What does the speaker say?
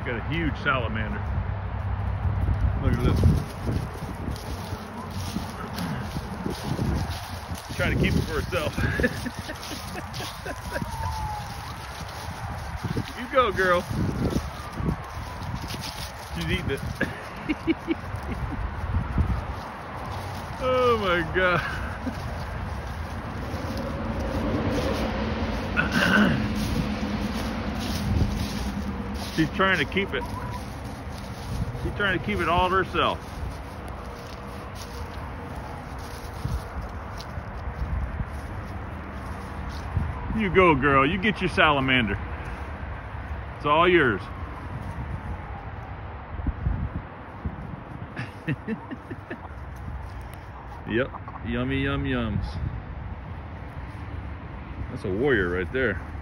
Got a huge salamander. Look at this. She's trying to keep it for herself. You go, girl. She's eating it. Oh my God. She's trying to keep it. She's trying to keep it all to herself. You go, girl. You get your salamander. It's all yours. Yep. Yummy, yum, yums. That's a warrior right there.